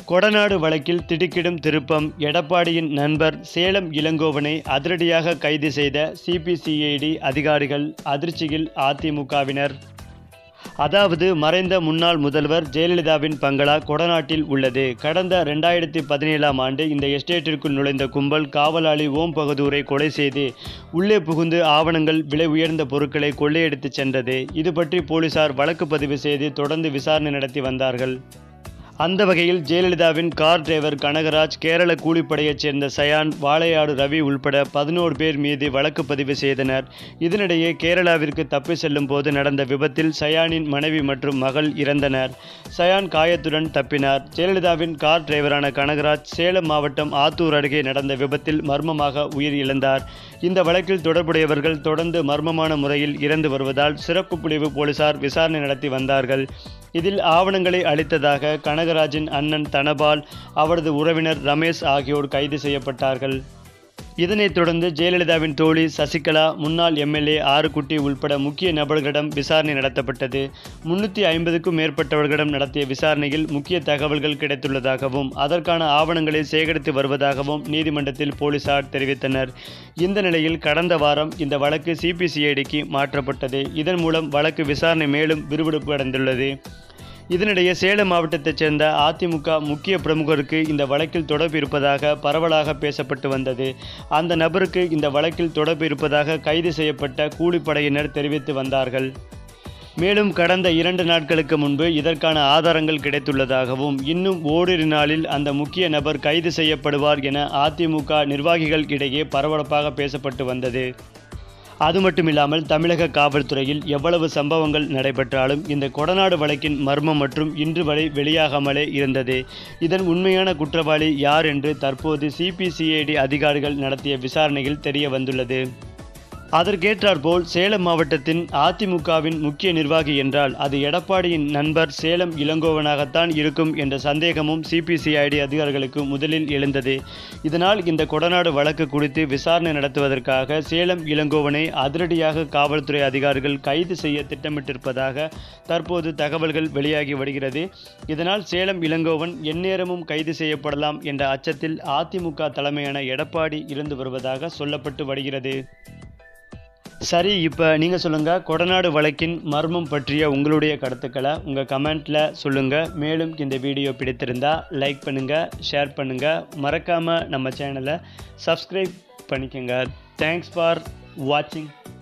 கொடநாடு வழக்கில் திடுக்கிடும் திருப்பம். எடப்பாடியின் நண்பர் சேலம் இளங்கோவனை அதிரடியாக கைது செய்த சிபிசிஐடி அதிகாரிகள், அதிர்ச்சியில் அதிமுகவினர். அதாவது, மறைந்த முன்னாள் முதல்வர் ஜெயலலிதாவின் பங்களா கொடநாட்டில் உள்ளது. கடந்த 2017ஆம் ஆண்டு இந்த எஸ்டேட்டிற்குள் நுழைந்த கும்பல் காவலாளி ஓம் பகதூரை கொலை செய்து உள்ளே புகுந்து ஆவணங்கள், விலை உயர்ந்த பொருட்களை கொள்ளையடித்துச் சென்றது. இது பற்றி போலீசார் வழக்கு பதிவு செய்து தொடர்ந்து விசாரணை நடத்தி வந்தார்கள். அந்த வகையில் ஜெயலலிதாவின் கார் டிரைவர் கனகராஜ், கேரள கூலிப்படையைச் சேர்ந்த சயான், வாளையாடு ரவி உள்பட 11 பேர் மீது வழக்கு பதிவு செய்தனர். இதனிடையே கேரளாவிற்கு தப்பி செல்லும் போது நடந்த விபத்தில் சயானின் மனைவி மற்றும் மகள் இறந்தனர். சயான் காயத்துடன் தப்பினார். ஜெயலலிதாவின் கார் டிரைவரான கனகராஜ் சேலம் மாவட்டம் ஆத்தூர் அருகே நடந்த விபத்தில் மர்மமாக உயிர் இழந்தார். இந்த வழக்கில் தொடர்புடையவர்கள் தொடர்ந்து மர்மமான முறையில் இறந்து வருவதால் சிறப்பு பிரிவு போலீசார் விசாரணை நடத்தி வந்தார்கள். இதில் ஆவணங்களை அளித்ததாக கனகராஜின் அண்ணன் தனபால், அவரது உறவினர் ரமேஷ் ஆகியோர் கைது செய்யப்பட்டார்கள். இதனைத் தொடர்ந்து ஜெயலலிதாவின் தோழி சசிகலா, முன்னாள் எம்எல்ஏ ஆறுகுட்டி உள்பட முக்கிய நபர்களிடம் விசாரணை நடத்தப்பட்டது. 350க்கும் மேற்பட்டவர்களிடம் நடத்திய விசாரணையில் முக்கிய தகவல்கள் கிடைத்துள்ளதாகவும் அதற்கான ஆவணங்களை சேகரித்து வருவதாகவும் நீதிமன்றத்தில் போலீசார் தெரிவித்தனர். இந்த நிலையில் கடந்த வாரம் இந்த வழக்கு சிபிசிஐடிக்கு மாற்றப்பட்டது. இதன் மூலம் வழக்கு விசாரணை மேலும் விறுவிறுப்பு அடைந்துள்ளது. இதனிடையே சேலம் மாவட்டத்தைச் சேர்ந்த அதிமுக முக்கிய பிரமுகருக்கு இந்த வழக்கில் தொடர்பு இருப்பதாக பரவலாக பேசப்பட்டு வந்தது. அந்த நபருக்கு இந்த வழக்கில் தொடர்பு இருப்பதாக கைது செய்யப்பட்ட கூலிப்படையினர் தெரிவித்து வந்தார்கள். மேலும் கடந்த 2 நாட்களுக்கு முன்பு இதற்கான ஆதாரங்கள் கிடைத்துள்ளதாகவும், இன்னும் ஓரிரு நாளில் அந்த முக்கிய நபர் கைது செய்யப்படுவார் என அதிமுக நிர்வாகிகள் இடையே பரபரப்பாக பேசப்பட்டு வந்தது. அது மட்டுமில்லாமல் தமிழக காவல்துறையில் எவ்வளவு சம்பவங்கள் நடைபெற்றாலும் இந்த கொடநாடு வழக்கின் மர்மம் மற்றும் இன்று வரை வெளியாகாமலே இருந்தது. இதன் உண்மையான குற்றவாளி யார் என்று தற்போது சிபிசிஐடி அதிகாரிகள் நடத்திய விசாரணையில் தெரிய வந்துள்ளது. அதற்கேற்றாற்போல் சேலம் மாவட்டத்தின் அதிமுகவின் முக்கிய நிர்வாகி என்றால் அது எடப்பாடியின் நண்பர் சேலம் இளங்கோவனாகத்தான் இருக்கும் என்ற சந்தேகமும் சிபிசிஐடி அதிகாரிகளுக்கு முதலில் எழுந்தது. இதனால் இந்த கொடநாடு வழக்கு குறித்து விசாரணை நடத்துவதற்காக சேலம் இளங்கோவனை அதிரடியாக காவல்துறை அதிகாரிகள் கைது செய்ய திட்டமிட்டிருப்பதாக தற்போது தகவல்கள் வெளியாகி வருகிறது. இதனால் சேலம் இளங்கோவன் எந்நேரமும் கைது செய்யப்படலாம் என்ற அச்சத்தில் அதிமுக தலைமையான எடப்பாடி இருந்து வருவதாக சொல்லப்பட்டு வருகிறது. சரி, இப்போ நீங்கள் சொல்லுங்கள், கொடநாடு வழக்கின் மர்மம் பற்றிய உங்களுடைய கருத்துக்களை உங்கள் கமெண்ட்டில் சொல்லுங்கள். மேலும் இந்த வீடியோ பிடித்திருந்தால் லைக் பண்ணுங்கள், ஷேர் பண்ணுங்கள், மறக்காமல் நம்ம சேனலை சப்ஸ்கிரைப் பண்ணிக்கோங்க. தேங்க்ஸ் ஃபார் வாட்சிங்.